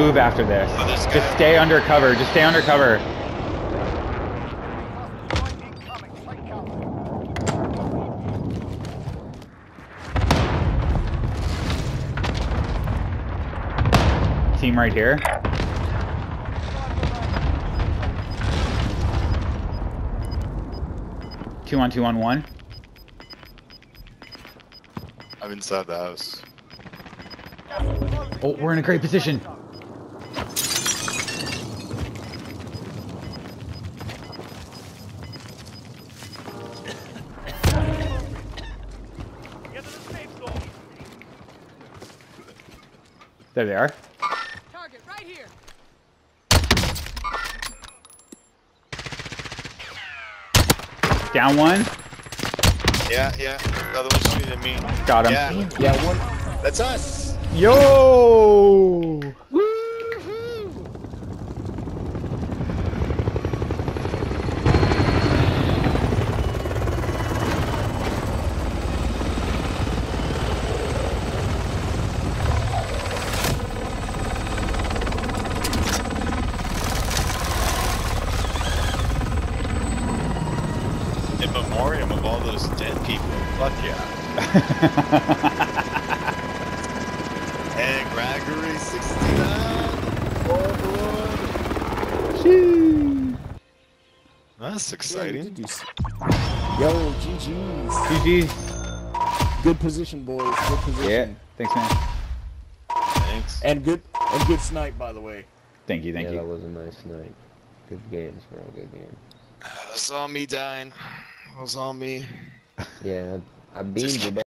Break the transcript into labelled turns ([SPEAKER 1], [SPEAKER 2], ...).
[SPEAKER 1] move after this.
[SPEAKER 2] Oh, this guy.
[SPEAKER 1] Just stay under cover. Just stay under cover. Team right here. Two on two on one.
[SPEAKER 2] I'm inside the house.
[SPEAKER 1] Oh, we're in a great position. There they are.
[SPEAKER 3] Target right here.
[SPEAKER 1] Down one.
[SPEAKER 2] Yeah. The other one's shooting at me.
[SPEAKER 1] Got him.
[SPEAKER 2] Yeah, one. That's us.
[SPEAKER 1] Yo!
[SPEAKER 2] In memoriam of all those dead people. Fuck yeah. And Gregory 69. That's exciting.
[SPEAKER 4] Yo, GG's.
[SPEAKER 1] GG's.
[SPEAKER 4] Good position, boys. Good position.
[SPEAKER 1] Yeah. Thanks, man.
[SPEAKER 2] Thanks.
[SPEAKER 4] And good snipe, by the way.
[SPEAKER 1] Thank you. Thank
[SPEAKER 5] Yeah,
[SPEAKER 1] you.
[SPEAKER 5] that was a nice night. Good games, bro. Good game.
[SPEAKER 2] It was on me dying. It was on me.
[SPEAKER 5] Yeah, I beamed you,